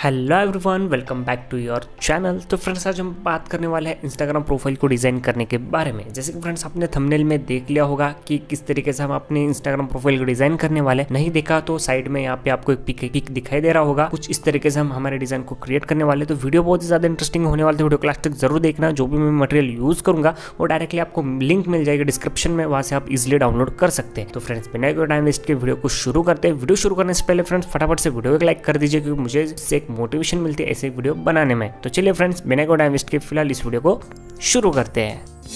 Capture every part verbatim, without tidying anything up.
Hello everyone, welcome back to your channel. तो friends, आज हम बात करने वाले हैं इंस्टाग्राम प्रोफाइल को डिज़ाइन करने के बारे में। जैसे कि फ्रेंड्स, आपने थंबनेल में देख लिया होगा कि किस तरीके से हम अपने इंस्टाग्राम प्रोफाइल को डिज़ाइन करने वाले। नहीं देखा तो साइड में यहाँ पे आपको एक पिक पिक दिखाई दे रहा होगा। कुछ इस तरीके से हम हमारे डिज़ाइन को क्रिएट करने वाले। तो वीडियो बहुत ही ज़्यादा इंटरेस्टिंग होने वाले, तो वीडियो क्लास तक जरूर देखना। जो भी मैं मटेरियल यूज़ करूँगा वो डायरेक्टली आपको लिंक मिल जाएगी डिस्क्रिप्शन में, वहाँ से आप इजिली डाउनलोड कर सकते हैं। तो फ्रेंड्स, बिना कोई टाइम वेस्ट के वीडियो को शुरू करते हैं। वीडियो शुरू करने से पहले फ्रेंड्स, फटाफट से वीडियो को लाइक कर दीजिए, क्योंकि मुझे इससे एक मोटिवेशन मिलती है ऐसे वीडियो बनाने में। तो चलिए फ्रेंड्स, बिना कोई टाइम वेस्ट के फिलहाल इस वीडियो को शुरू करते हैं।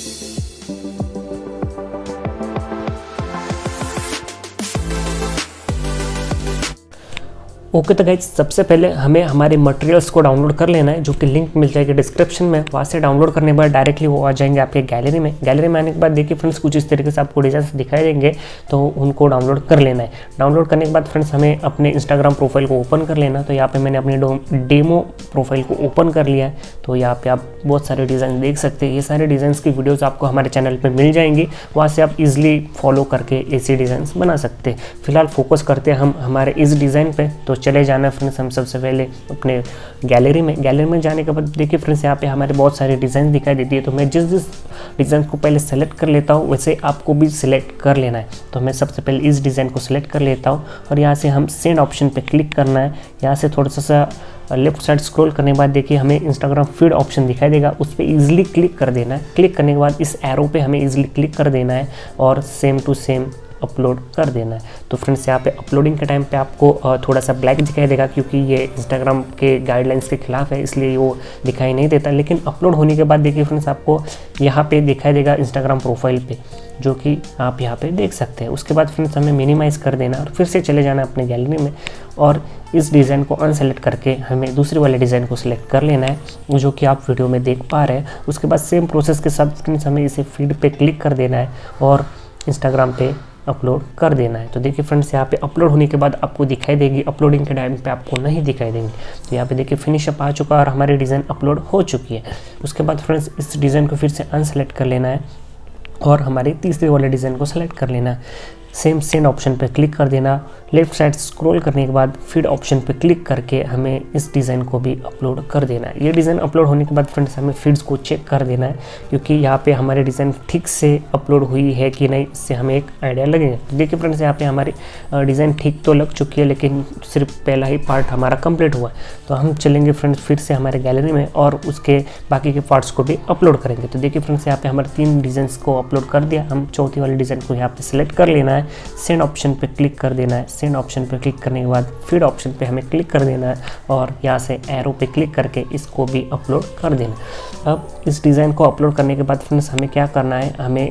ओके तो गाइज, सबसे पहले हमें हमारे मटेरियल्स को डाउनलोड कर लेना है, जो कि लिंक मिल जाएगी डिस्क्रिप्शन में। वहाँ से डाउनलोड करने के बाद डायरेक्टली वो आ जाएंगे आपके गैलरी में। गैलरी में आने के बाद देखिए फ्रेंड्स, कुछ इस तरीके से आपको डिजाइन दिखाई देंगे, तो उनको डाउनलोड कर लेना है। डाउनलोड करने के बाद फ्रेंड्स, हमें अपने इंस्टाग्राम प्रोफाइल को ओपन कर लेना। तो यहाँ पे मैंने अपने डेमो प्रोफाइल को ओपन कर लिया है। तो यहाँ पे आप बहुत सारे डिज़ाइन देख सकते हैं। ये सारे डिज़ाइन की वीडियोज़ आपको हमारे चैनल पर मिल जाएंगी, वहाँ से आप इजिली फॉलो करके ऐसे डिज़ाइन बना सकते हैं। फिलहाल फोकस करते हैं हम हमारे इस डिज़ाइन पे। तो चले जाना फ्रेंड्स, हम सबसे पहले अपने गैलरी में गैलरी में जाने के बाद देखिए फ्रेंड्स, यहाँ पे हमारे बहुत सारे डिज़ाइन दिखाई देती है। तो मैं जिस जिस डिज़ाइन को पहले सेलेक्ट कर लेता हूँ, वैसे आपको भी सिलेक्ट कर लेना है। तो मैं सबसे पहले इस डिज़ाइन को सिलेक्ट कर लेता हूँ और यहाँ से हम सेंड ऑप्शन पे क्लिक करना है। यहाँ से थोड़ा सा लेफ्ट साइड स्क्रॉल करने के बाद देखिए हमें इंस्टाग्राम फीड ऑप्शन दिखाई देगा, उस पर ईजिली क्लिक कर देना है। क्लिक करने के बाद इस एरो पे हमें ईजिली क्लिक कर देना है और सेम टू सेम अपलोड कर देना है। तो फ्रेंड्स, यहाँ पे अपलोडिंग के टाइम पे आपको थोड़ा सा ब्लैक दिखाई देगा, क्योंकि ये इंस्टाग्राम के गाइडलाइंस के खिलाफ है, इसलिए वो दिखाई नहीं देता। लेकिन अपलोड होने के बाद देखिए फ्रेंड्स, आपको यहाँ पे दिखाई देगा इंस्टाग्राम प्रोफाइल पे, जो कि आप यहाँ पे देख सकते हैं। उसके बाद फ्रेंड्स, हमें मिनिमाइज़ कर देना और फिर से चले जाना अपने गैलरी में और इस डिज़ाइन को अनसेलेक्ट करके हमें दूसरे वाले डिज़ाइन को सिलेक्ट कर लेना है, जो कि आप वीडियो में देख पा रहे हैं। उसके बाद सेम प्रोसेस के साथ फ्रेंड्स, हमें इसे फीड पे क्लिक कर देना है और इंस्टाग्राम पे अपलोड कर देना है। तो देखिए फ्रेंड्स, यहाँ पे अपलोड होने के बाद आपको दिखाई देगी, अपलोडिंग के टाइम पे आपको नहीं दिखाई देंगे। तो यहाँ पे देखिए फिनिश अप आ चुका और हमारी डिज़ाइन अपलोड हो चुकी है। उसके बाद फ्रेंड्स, इस डिज़ाइन को फिर से अनसेलेक्ट कर लेना है और हमारे तीसरे वाले डिज़ाइन को सेलेक्ट कर लेना है। सेम सेंड ऑप्शन पे क्लिक कर देना। लेफ्ट साइड स्क्रॉल करने के बाद फीड ऑप्शन पे क्लिक करके हमें इस डिज़ाइन को भी अपलोड कर देना है। ये डिज़ाइन अपलोड होने के बाद फ्रेंड्स, हमें फीड्स को चेक कर देना है, क्योंकि यहाँ पे हमारे डिज़ाइन ठीक से अपलोड हुई है कि नहीं, इससे हमें एक आइडिया लगेगा। तो देखिए फ्रेंड्स, यहाँ पे हमारी डिज़ाइन ठीक तो लग चुकी है, लेकिन सिर्फ पहला ही पार्ट हमारा कंप्लीट हुआ है। तो हम चलेंगे फ्रेंड्स फिर से हमारे गैलरी में और उसके बाकी के पार्ट्स को भी अपलोड करेंगे। तो देखिए फ्रेंड्स, यहाँ पे हमारे तीन डिज़ाइन को अपलोड कर दिया। हम चौथी वाले डिज़ाइन को यहाँ पे सिलेक्ट कर लेना है, सेंड ऑप्शन पे क्लिक कर देना है। सेंड ऑप्शन पे क्लिक करने के बाद फीड ऑप्शन पे हमें क्लिक कर देना है और यहाँ से एरो पे क्लिक करके इसको भी अपलोड कर देना है। अब इस डिज़ाइन को अपलोड करने के बाद फ्रेंड्स, हमें क्या करना है, हमें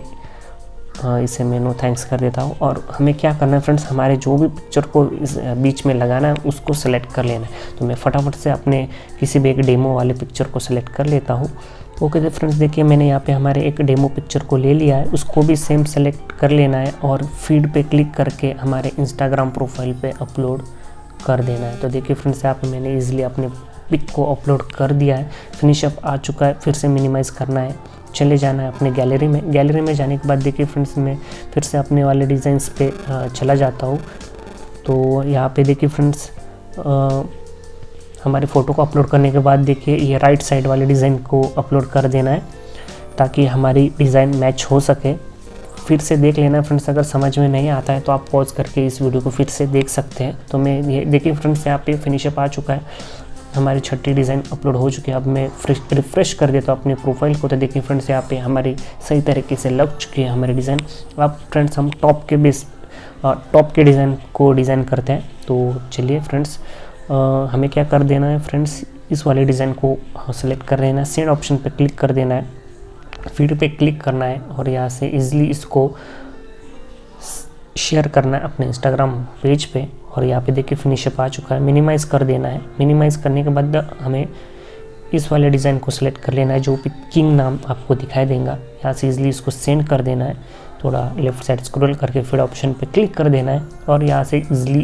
हाँ इसे मैं नो थैंक्स कर देता हूँ। और हमें क्या करना है फ्रेंड्स, हमारे जो भी पिक्चर को इस बीच में लगाना है उसको सेलेक्ट कर लेना है। तो मैं फटाफट से अपने किसी भी एक डेमो वाले पिक्चर को सेलेक्ट कर लेता हूँ। ओके तो फ्रेंड्स, देखिए मैंने यहाँ पे हमारे एक डेमो पिक्चर को ले लिया है, उसको भी सेम सेलेक्ट कर लेना है और फीड पे क्लिक करके हमारे इंस्टाग्राम प्रोफाइल पे अपलोड कर देना है। तो देखिए फ्रेंड्स, यहाँ पे मैंने इजीली अपने पिक को अपलोड कर दिया है। फिनिश अप आ चुका है। फिर से मिनिमाइज़ करना है, चले जाना है अपने गैलरी में। गैलरी में जाने के बाद देखिए फ्रेंड्स, मैं फिर से अपने वाले डिज़ाइंस पे चला जाता हूँ। तो यहाँ पे देखिए फ्रेंड्स, हमारी फ़ोटो को अपलोड करने के बाद देखिए ये राइट साइड वाले डिज़ाइन को अपलोड कर देना है, ताकि हमारी डिज़ाइन मैच हो सके। फिर से देख लेना फ्रेंड्स, अगर समझ में नहीं आता है तो आप पॉज करके इस वीडियो को फिर से देख सकते हैं। तो मैं ये देखिए फ्रेंड्स, यहाँ पे फिनिशअप आ चुका है, हमारी छठी डिज़ाइन अपलोड हो चुकी है। अब मैं रिफ्रेश कर देता हूँ अपने प्रोफाइल को। तो देखिए फ्रेंड्स, यहाँ पे हमारी सही तरीके से लग चुकी है हमारी डिज़ाइन। अब फ्रेंड्स, हम टॉप के बेस टॉप के डिज़ाइन को डिज़ाइन करते हैं। तो चलिए फ्रेंड्स, Uh, हमें क्या कर देना है फ्रेंड्स, इस वाले डिज़ाइन को सेलेक्ट कर लेना है। सेंड ऑप्शन पे क्लिक कर देना है, फीड पे क्लिक करना है और यहाँ से इजीली इसको शेयर करना है अपने इंस्टाग्राम पेज पे। और यहाँ पे देखिए फिनिशअप आ चुका है। मिनिमाइज़ कर देना है। मिनिमाइज़ करने के बाद हमें इस वाले डिज़ाइन को सिलेक्ट कर लेना है, जो भी किंग नाम आपको दिखाई देगा। यहाँ से इजीली इसको सेंड कर देना है। थोड़ा लेफ्ट साइड स्क्रॉल करके फीड ऑप्शन पे क्लिक कर देना है और यहाँ से इजीली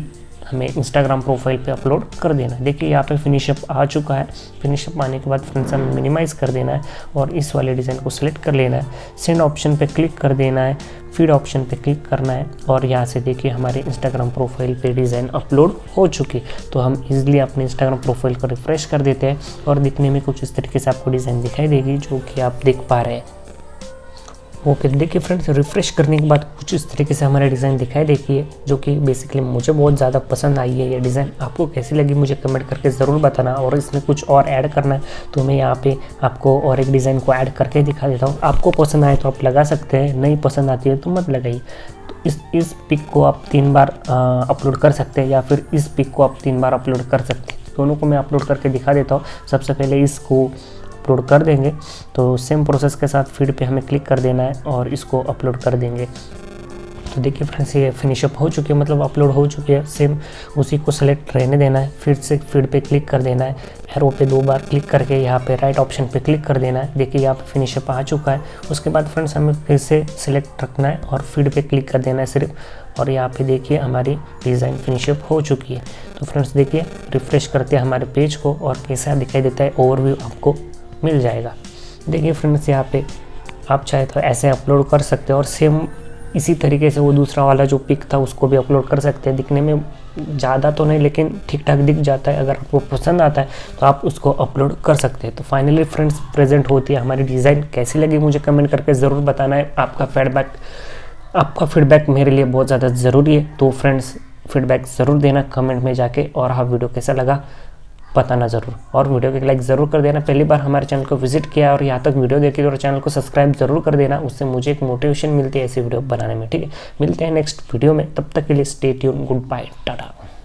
हमें इंस्टाग्राम प्रोफाइल पे अपलोड कर देना है। देखिए यहाँ पे फिनिशअप आ चुका है। फिनिशअप आने के बाद फ्रेंड्स हमें मिनिमाइज़ कर देना है और इस वाले डिज़ाइन को सिलेक्ट कर लेना है। सेंड ऑप्शन पे क्लिक कर देना है, फीड ऑप्शन पे क्लिक करना है और यहाँ से देखिए हमारे इंस्टाग्राम प्रोफाइल पे डिज़ाइन अपलोड हो चुकी। तो हम इजीली अपने इंस्टाग्राम प्रोफाइल को रिफ्रेश कर देते हैं और दिखने में कुछ इस तरीके से आपको डिज़ाइन दिखाई देगी जो कि आप देख पा रहे हैं। ओके okay, देखिए फ्रेंड्स रिफ़्रेश करने के बाद कुछ इस तरीके से हमारा डिज़ाइन दिखाई देती है जो कि बेसिकली मुझे बहुत ज़्यादा पसंद आई है। ये डिज़ाइन आपको कैसी लगी मुझे कमेंट करके ज़रूर बताना। और इसमें कुछ और ऐड करना है तो मैं यहाँ पे आपको और एक डिज़ाइन को ऐड करके दिखा देता हूँ। आपको पसंद आए तो आप लगा सकते हैं, नहीं पसंद आती है तो मत लगाइए। तो इस इस पिक को आप तीन बार अपलोड कर सकते हैं या फिर इस पिक को आप तीन बार अपलोड कर सकते हैं। दोनों को मैं अपलोड करके दिखा देता हूँ। सबसे पहले इसको अपलोड कर देंगे तो सेम प्रोसेस के साथ फीड पे हमें क्लिक कर देना है और इसको अपलोड कर देंगे। तो देखिए फ्रेंड्स ये फिनिशअप हो चुकी है, मतलब अपलोड हो चुकी है। सेम उसी को सेलेक्ट रहने देना है, फिर से फीड पे क्लिक कर देना है, एरो पे दो बार क्लिक करके यहाँ पे राइट ऑप्शन पे क्लिक कर देना है। देखिए यहाँ पे फिनिशअप आ चुका है। उसके बाद फ्रेंड्स हमें फिर से सिलेक्ट रखना है और फीड पे क्लिक कर देना है सिर्फ। और यहाँ पे देखिए हमारी डिज़ाइन फिनिशअप हो चुकी है। तो फ्रेंड्स देखिए रिफ्रेश करते हैं हमारे पेज को और कैसा दिखाई देता है ओवरव्यू आपको मिल जाएगा। देखिए फ्रेंड्स यहाँ पे आप चाहे तो ऐसे अपलोड कर सकते हैं और सेम इसी तरीके से वो दूसरा वाला जो पिक था उसको भी अपलोड कर सकते हैं। दिखने में ज़्यादा तो नहीं लेकिन ठीक ठाक दिख जाता है। अगर आपको पसंद आता है तो आप उसको अपलोड कर सकते हैं। तो फाइनली फ्रेंड्स प्रेजेंट होती है हमारी डिज़ाइन। कैसी लगी मुझे कमेंट करके ज़रूर बताना है। आपका फीडबैक आपका फीडबैक मेरे लिए बहुत ज़्यादा ज़रूरी है। तो फ्रेंड्स फीडबैक ज़रूर देना कमेंट में जाके और हाँ वीडियो कैसा लगा बताना ज़रूर और वीडियो को लाइक ज़रूर कर देना। पहली बार हमारे चैनल को विजिट किया और यहाँ तक वीडियो देखी तो चैनल को सब्सक्राइब ज़रूर कर देना। उससे मुझे एक मोटिवेशन मिलती है ऐसी वीडियो बनाने में। ठीक है, मिलते हैं नेक्स्ट वीडियो में। तब तक के लिए stay tune, good bye, Tata.